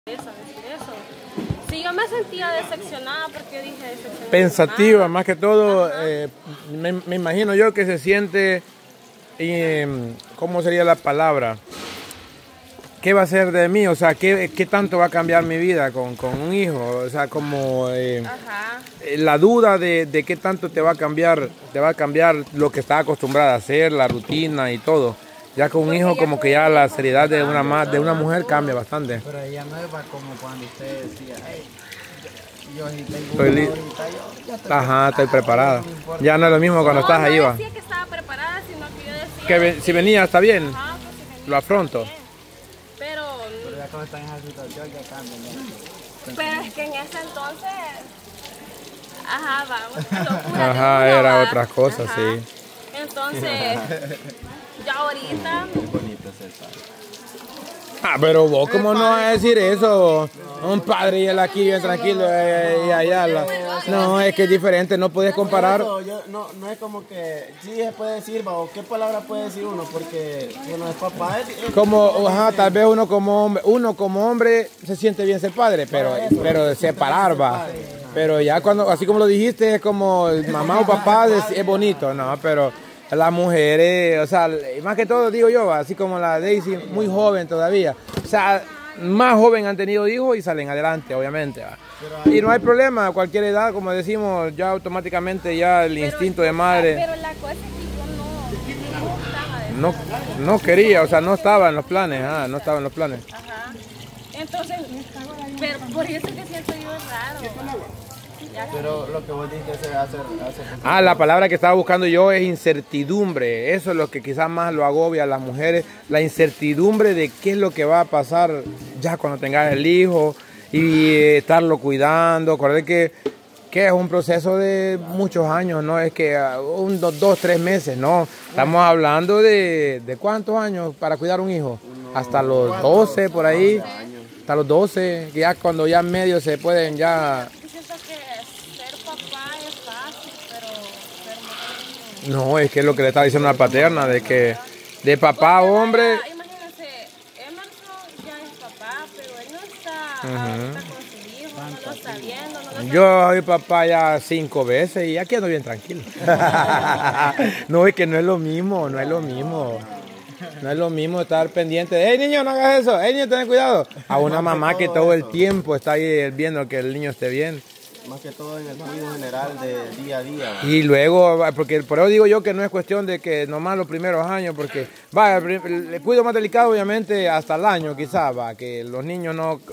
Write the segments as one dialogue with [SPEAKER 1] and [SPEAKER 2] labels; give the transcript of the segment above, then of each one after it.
[SPEAKER 1] Eso, decir eso. Sí, yo me sentía decepcionada porque yo dije decepcionada.
[SPEAKER 2] Pensativa, más que todo, me imagino yo que se siente, ¿cómo sería la palabra? ¿Qué va a ser de mí? O sea, ¿qué tanto va a cambiar mi vida con un hijo? O sea, como la duda de qué tanto te va a cambiar lo que estás acostumbrada a hacer, la rutina y todo. Ya con un hijo como que ya la seriedad de una mujer cambia bastante.
[SPEAKER 3] Pero ella no es como cuando usted decía, hey, yo sí tengo
[SPEAKER 2] Estoy
[SPEAKER 3] ahorita, yo
[SPEAKER 2] estoy preparada. Ya no es lo mismo cuando estás ahí, va.
[SPEAKER 1] No decía que estaba preparada, sino que yo decía...
[SPEAKER 2] Que si venía está bien,
[SPEAKER 1] Ajá, pues si venía,
[SPEAKER 2] lo afronto.
[SPEAKER 1] bien. Pero
[SPEAKER 3] ya cuando están en esa situación ya cambian.
[SPEAKER 1] pero es que en ese entonces... Ajá, va, locura.
[SPEAKER 2] Ajá, era otras cosas,
[SPEAKER 1] ajá.
[SPEAKER 2] sí.
[SPEAKER 1] Entonces, ya ahorita...
[SPEAKER 3] Es bonito ser padre.
[SPEAKER 2] Ah, pero vos, ¿cómo no vas a decir eso? Un padre y él aquí bien tranquilo y allá. No, es que es diferente, no puedes comparar.
[SPEAKER 3] No es como que, sí se puede decir, o qué palabra puede decir uno, porque uno es papá.
[SPEAKER 2] Como, ajá, tal vez uno como hombre se siente bien ser padre, pero separar va. Pero ya cuando, así como lo dijiste, es como mamá o papá es bonito, no, pero las mujeres, o sea, más que todo digo yo, así como la Daisy, muy joven todavía, o sea, más joven han tenido hijos y salen adelante, obviamente, ¿va? Y no hay problema, a cualquier edad, como decimos, ya automáticamente ya el instinto de madre.
[SPEAKER 1] Pero la cosa es que yo no gustaba de
[SPEAKER 2] no quería, o sea, no estaba en los planes, no estaba en los planes.
[SPEAKER 1] Ajá. Entonces, pero por eso que siento yo raro.
[SPEAKER 3] Pero lo que vos dijiste es hacer
[SPEAKER 2] la palabra que estaba buscando yo es incertidumbre. Eso es lo que quizás más lo agobia a las mujeres. La incertidumbre de qué es lo que va a pasar ya cuando tengas el hijo y estarlo cuidando. Acordé que es un proceso de muchos años, no es que 2, 3 meses, no. Estamos hablando de ¿cuántos años para cuidar un hijo? Hasta los 12 por ahí. Hasta los 12, ya cuando ya en medio se pueden ya... No, es que es lo que le estaba diciendo a la paterna, de que de papá hombre...
[SPEAKER 1] Imagínense, Emerson ya es papá, pero él no está con su hijo, no lo está viendo. No lo
[SPEAKER 2] Yo soy papá ya 5 veces y aquí ando bien tranquilo. No, es que no es lo mismo, no es lo mismo. No es lo mismo estar pendiente de, hey niño, no hagas eso, hey niño, ten cuidado. A una mamá que todo el tiempo está ahí viendo que el niño esté bien.
[SPEAKER 3] Más que todo en el cuidado general de día a día. ¿Va?
[SPEAKER 2] Y luego, porque por eso digo yo que no es cuestión de que nomás los primeros años, porque el cuidado más delicado obviamente hasta el año quizás, va, que los niños no...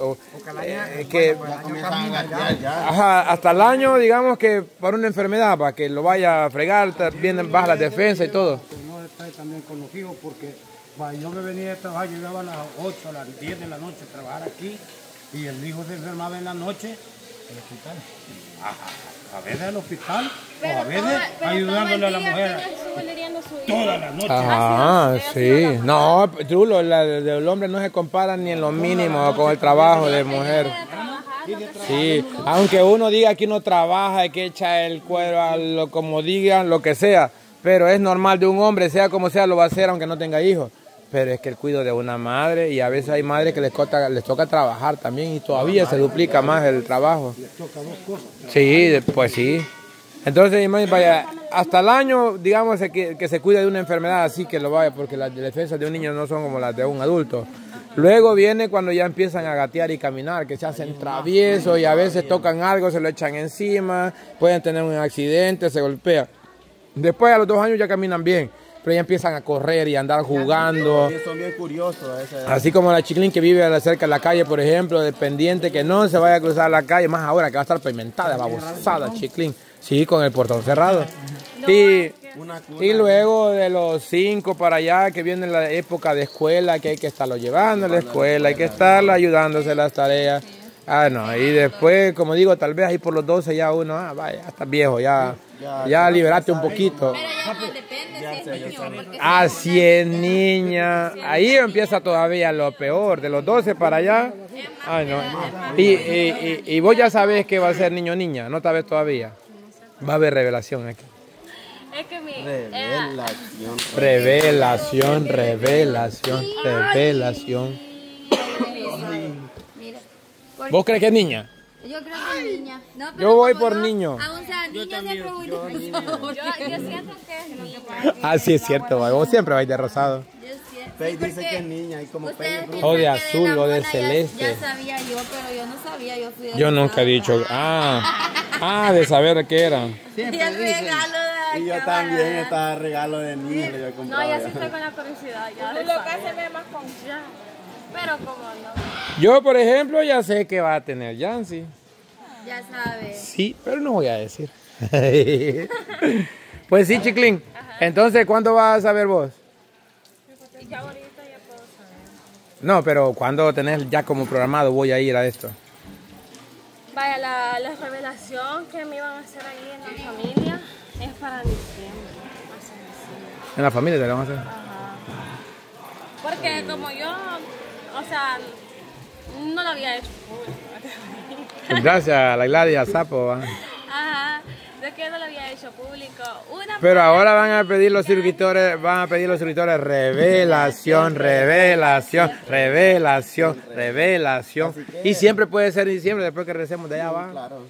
[SPEAKER 2] hasta el año, digamos que por una enfermedad, va, que lo vaya a fregar, vienen bajas las defensas y todo.
[SPEAKER 4] No está también con los hijos porque yo me venía de trabajar, llegaba a las 8, a las 10 de la noche a trabajar aquí y el hijo se enfermaba en la noche. ¿El hospital? A veces al hospital, o a veces ayudándole a la mujer. Todas las noches.
[SPEAKER 2] Sí. No, Trulo, del hombre no se compara ni en lo mínimo con el trabajo de mujer. Sí, aunque uno diga que uno trabaja y que echa el cuero, como digan, lo que sea, pero es normal de un hombre, sea como sea, lo va a hacer aunque no tenga hijos. Pero es que el cuidado de una madre, y a veces hay madres que les toca trabajar también y todavía se duplica más el trabajo. Sí, pues sí. Entonces, vaya, hasta el año, digamos, que se cuida de una enfermedad así que lo vaya, porque las defensas de un niño no son como las de un adulto. Luego viene cuando ya empiezan a gatear y caminar, que se hacen traviesos y a veces tocan algo, se lo echan encima, pueden tener un accidente, se golpean. Después a los 2 años ya caminan bien. Pero ya empiezan a correr y a andar jugando.
[SPEAKER 3] Son bien curiosos a esa edad.
[SPEAKER 2] Así como la Chiclín que vive cerca de la calle, por ejemplo, dependiente que no se vaya a cruzar la calle, más ahora que va a estar pavimentada, babosada, Chiclín. Sí, con el portón cerrado. Y luego de los 5 para allá, que viene la época de escuela, que hay que estarlo llevando a la escuela, hay que estarlo ayudándose en las tareas. No, y después, como digo, tal vez ahí por los 12 ya uno, vaya, ya estás viejo, ya liberate un poquito. Así es, niña. Ahí empieza todavía lo peor, de los 12 para allá. Ay, no. Y vos ya sabés que va a ser niño o niña, no sabes todavía. Va a haber revelación aquí.
[SPEAKER 1] Es que
[SPEAKER 2] Revelación. ¿Vos crees que es niña?
[SPEAKER 5] Yo creo que es niña. No, pero
[SPEAKER 2] Yo voy
[SPEAKER 5] como
[SPEAKER 2] por niño.
[SPEAKER 5] Aún sea niña, siempre voy de
[SPEAKER 1] Yo siento que es niña.
[SPEAKER 2] Ah, sí, es cierto, va. Vos siempre vais de rosado.
[SPEAKER 3] Faith dice que es niña y como
[SPEAKER 5] Ustedes
[SPEAKER 3] Faith
[SPEAKER 5] piensan
[SPEAKER 2] O de
[SPEAKER 5] que
[SPEAKER 2] azul,
[SPEAKER 5] la
[SPEAKER 2] o de
[SPEAKER 5] mona
[SPEAKER 2] celeste.
[SPEAKER 5] Ya sabía yo, pero yo no sabía, yo fui de
[SPEAKER 2] Yo nunca he dicho. De saber qué era.
[SPEAKER 5] Y el regalo de
[SPEAKER 3] y yo
[SPEAKER 5] acá,
[SPEAKER 3] también
[SPEAKER 5] ¿verdad?
[SPEAKER 3] estaba regalo de niña. Le había
[SPEAKER 1] No,
[SPEAKER 3] comprado
[SPEAKER 1] ya
[SPEAKER 3] ya.
[SPEAKER 1] sí estoy con la curiosidad. Ya lo que hace me más confianza. Pero como no.
[SPEAKER 2] Yo, por ejemplo, ya sé que va a tener Yancy.
[SPEAKER 5] Ya sabes.
[SPEAKER 2] Sí, pero no voy a decir. Pues sí, Chiclín. Entonces, ¿cuándo vas a saber vos?
[SPEAKER 1] Ya ahorita ya puedo saber.
[SPEAKER 2] No, pero ¿cuándo tenés ya como programado voy a ir a esto?
[SPEAKER 1] Vaya, la revelación que me iban a hacer ahí en la familia es para diciembre. Más en diciembre.
[SPEAKER 2] En la familia te lo vamos a hacer.
[SPEAKER 1] Ajá. Porque como yo, o sea, no lo había hecho público.
[SPEAKER 2] Gracias a la Gladia Sapo. ¿Va?
[SPEAKER 1] Ajá, de que no lo había hecho público.
[SPEAKER 2] Pero ahora van a pedir los suscriptores, revelación, revelación, revelación, revelación. Y siempre puede ser en diciembre, después que recemos de allá va.
[SPEAKER 3] Claro.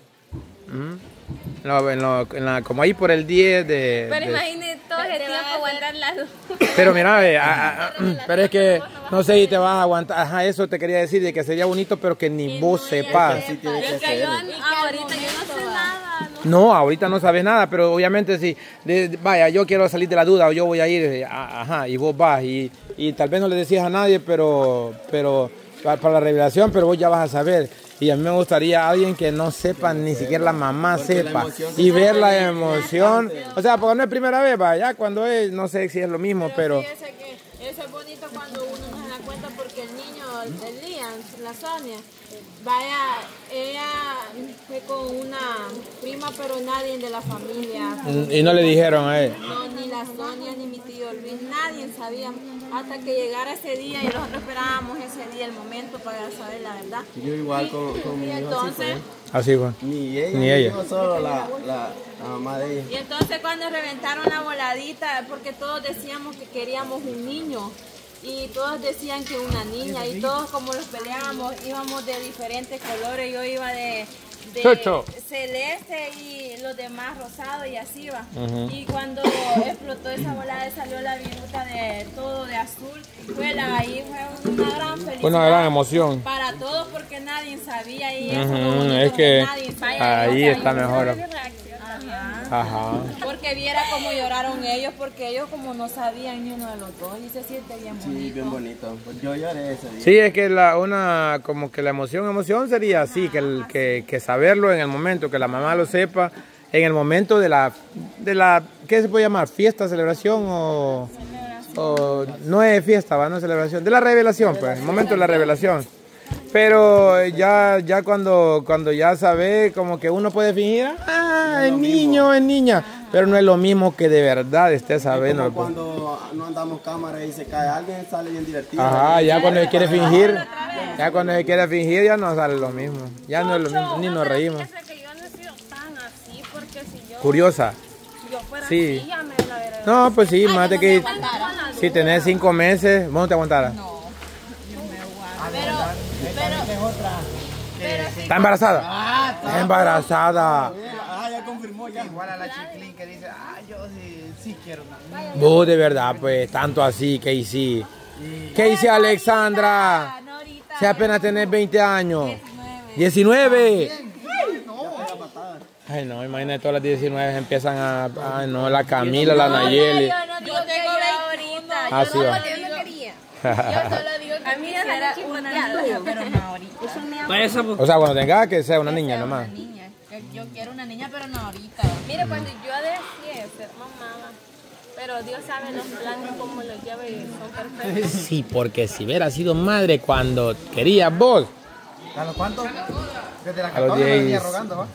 [SPEAKER 2] Como ahí por el 10 de...
[SPEAKER 1] Pero imagínate todo ese tiempo aguantar la luz.
[SPEAKER 2] Pero mira, pero es que no sé si te vas a aguantar. Ajá, eso te quería decir, de que sería bonito, pero que ni vos sepas.
[SPEAKER 3] Sí, tiene que
[SPEAKER 1] Es que
[SPEAKER 3] ser.
[SPEAKER 1] yo ahorita yo no sé nada.
[SPEAKER 2] No, ahorita no sabes nada, pero obviamente si, vaya, yo quiero salir de la duda o yo voy a ir, ajá, y vos vas y tal vez no le decías a nadie, pero para la revelación, pero vos ya vas a saber. Y a mí me gustaría alguien que no sepa, ni siquiera la mamá
[SPEAKER 3] Porque la
[SPEAKER 2] sepa,
[SPEAKER 3] emoción se
[SPEAKER 2] y ver
[SPEAKER 3] siente
[SPEAKER 2] la emoción. O sea, porque no es primera vez, vaya, cuando es, no sé si es lo mismo, pero...
[SPEAKER 6] Fíjese que eso es bonito cuando uno no se da cuenta porque el niño, el Liam, la Sonia, vaya, ella fue con una prima, pero nadie de la familia.
[SPEAKER 2] Y no le dijeron a él.
[SPEAKER 6] No, ni la Sonia, ni mi tío Luis, nadie sabía. Hasta que llegara ese día y nosotros esperábamos ese día, el momento para saber la verdad.
[SPEAKER 3] Yo igual con mi
[SPEAKER 6] Y
[SPEAKER 3] hijo
[SPEAKER 6] entonces,
[SPEAKER 2] Así fue.
[SPEAKER 3] Ni ella,
[SPEAKER 2] Ni ella.
[SPEAKER 3] mi hijo, solo la mamá de ella.
[SPEAKER 6] y entonces cuando reventaron la voladita, porque todos decíamos que queríamos un niño. Y todos decían que una niña, y todos como los peleábamos, íbamos de diferentes colores. Yo iba de
[SPEAKER 2] Chocho.
[SPEAKER 6] celeste y los demás rosados y así va. Y cuando explotó esa volada salió la viruta de todo de azul. Ahí fue una gran felicidad.
[SPEAKER 2] Una gran emoción.
[SPEAKER 6] Para todos porque nadie sabía y eso
[SPEAKER 2] Ujú,
[SPEAKER 6] lo bonito,
[SPEAKER 2] es que
[SPEAKER 6] nadie sabía.
[SPEAKER 2] ahí está mejor.
[SPEAKER 6] Ajá.
[SPEAKER 2] Ajá.
[SPEAKER 6] Porque viera cómo lloraron ellos, porque ellos como no sabían ni uno de los dos y se siente bien bonito.
[SPEAKER 3] Sí, bien bonito. Pues yo lloré ese día.
[SPEAKER 2] Sí, es que como que la emoción sería así, que saberlo en el momento, que la mamá lo sepa, en el momento de la ¿qué se puede llamar? ¿Fiesta, celebración o no es fiesta, va, no es celebración? De la revelación, pues, el momento de la revelación. Pero ya cuando ya sabe, como que uno puede fingir, es niño, es niña, pero no es lo mismo que de verdad esté sabiendo.
[SPEAKER 3] Como cuando no andamos cámara y se cae alguien, sale bien divertido.
[SPEAKER 2] Ajá, ya cuando se quiere fingir, ya no sale lo mismo, ya no es lo mismo, ni nos reímos.
[SPEAKER 1] Fíjese que yo no he sido tan así, porque si yo
[SPEAKER 2] Curiosa.
[SPEAKER 1] fuera
[SPEAKER 2] Sí.
[SPEAKER 1] así, ya me la veré.
[SPEAKER 2] No, pues sí, más de que si tenés 5 meses, vos no te aguantaras. ¿Está embarazada? Está embarazada.
[SPEAKER 3] Ya confirmó ya.
[SPEAKER 7] Igual a la Chiclín que dice, yo sí quiero una niña.
[SPEAKER 2] Vos de verdad, pues, tanto así, que hice. ¿Qué hice, Alexandra? Si apenas tenés 20 años. 19. Ay, no, imagínate, todas las 19 empiezan ay, no, la Camila, la Nayeli.
[SPEAKER 6] Yo tengo 21
[SPEAKER 2] Ah, sí, va.
[SPEAKER 5] Yo no quería.
[SPEAKER 6] Yo solo digo que quisiera una niña, pero no ahorita.
[SPEAKER 2] O sea, cuando tengas que ser una niña nomás.
[SPEAKER 6] Niña. Yo quiero una niña, pero no ahorita.
[SPEAKER 1] Mire, cuando yo decía ser mamá, pero Dios sabe los planes, cómo los lleva y son perfectos.
[SPEAKER 2] Sí, porque si hubiera sido madre cuando querías vos.
[SPEAKER 7] ¿A los cuántos? Desde la
[SPEAKER 2] A los
[SPEAKER 7] 14 me
[SPEAKER 2] 10.
[SPEAKER 7] venía rogando, ¿va?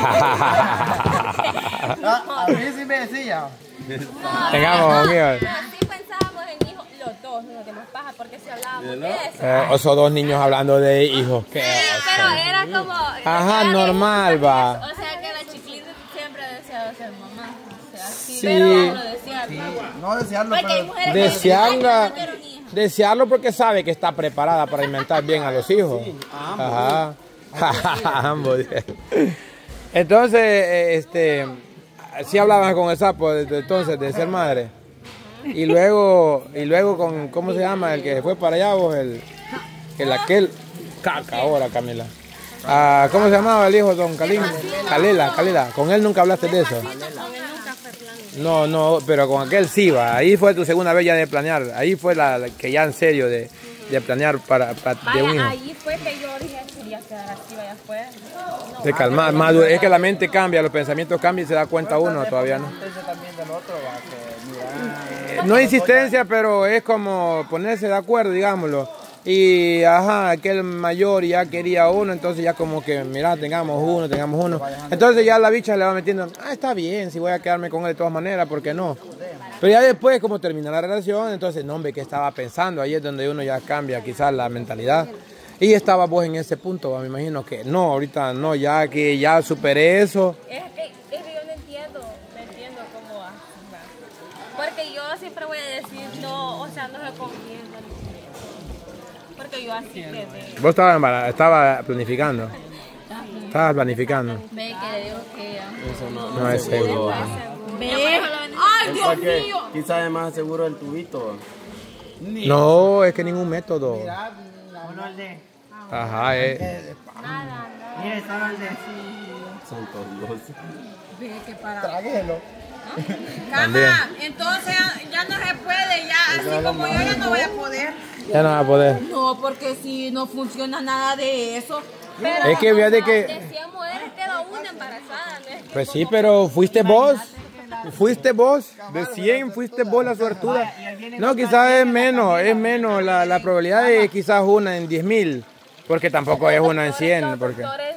[SPEAKER 7] A mí sí me decía.
[SPEAKER 2] Tengamos, amigos.
[SPEAKER 1] Pero sí pensábamos en hijos, los dos, nos dimos paja, porque si hablábamos de eso.
[SPEAKER 2] Esos dos niños hablando de hijos. ¿Qué?
[SPEAKER 1] Pero era como...
[SPEAKER 2] Ajá, normal, va.
[SPEAKER 6] O sea que la Chiclín siempre ha deseado ser mamá. O sea, sí,
[SPEAKER 2] Sí.
[SPEAKER 6] pero no lo decía.
[SPEAKER 7] No desearlo,
[SPEAKER 6] Porque hay
[SPEAKER 7] pero...
[SPEAKER 6] mujeres que
[SPEAKER 2] Desearla,
[SPEAKER 6] no quieren hijos.
[SPEAKER 2] desearlo porque sabe que está preparada para alimentar bien a los hijos. Ajá. Ambos. Entonces, sí hablaban con el sapo desde entonces de ser madre. Y luego con, ¿cómo se llama? El que fue para allá, vos, aquel caca ahora, Camila. Ah, ¿cómo se llamaba el hijo, don Calín? Calela. Con él nunca hablaste de eso. No, pero con aquel sí va. Ahí fue tu segunda vez ya de planear. Ahí fue la que ya en serio de planear para de un hijo.
[SPEAKER 1] Ahí fue que yo dije quería quedar así, vaya afuera.
[SPEAKER 2] Se calma, es que la mente cambia, los pensamientos cambian y se da cuenta uno, todavía no. No hay insistencia, pero es como ponerse de acuerdo, digámoslo. Y aquel mayor ya quería uno, entonces ya como que, mira, tengamos uno. Entonces ya la bicha le va metiendo, está bien, si voy a quedarme con él de todas maneras, ¿por qué no? Pero ya después, como termina la relación, entonces, no, hombre, ¿qué estaba pensando? Ahí es donde uno ya cambia quizás la mentalidad. Y estaba vos en ese punto, me imagino que no, ahorita no, ya que ya superé eso.
[SPEAKER 1] Es que yo no entiendo cómo va. Porque yo siempre voy a decir, no, o sea, no recomiendo. Porque yo así quedé.
[SPEAKER 2] Vos estaba planificando. Estabas planificando.
[SPEAKER 5] Ve que le digo que
[SPEAKER 2] No es seguro.
[SPEAKER 5] Ve. Ay, Dios
[SPEAKER 3] Porque
[SPEAKER 5] mío.
[SPEAKER 3] quizás es más seguro el tubito.
[SPEAKER 2] No, es que ningún método.
[SPEAKER 7] Uno al de.
[SPEAKER 2] Ajá,
[SPEAKER 7] Mira, estaba al de.
[SPEAKER 3] Santo Dios.
[SPEAKER 5] Ve que para.
[SPEAKER 7] Tráguelo.
[SPEAKER 5] Cama, entonces ya no se puede, ya así como yo ya no voy a poder.
[SPEAKER 2] ya no va a poder.
[SPEAKER 5] No, porque si no funciona nada de eso.
[SPEAKER 1] Pero
[SPEAKER 2] Es que fíjate que...
[SPEAKER 1] de 100 mujeres queda una embarazada, ¿no? Es que
[SPEAKER 2] Pues sí, pero fuiste vos. De 100 fuiste vos la suertuda. No, quizás es menos la probabilidad de quizás una en 10,000. Porque tampoco es una en 100. Porque...
[SPEAKER 1] doctores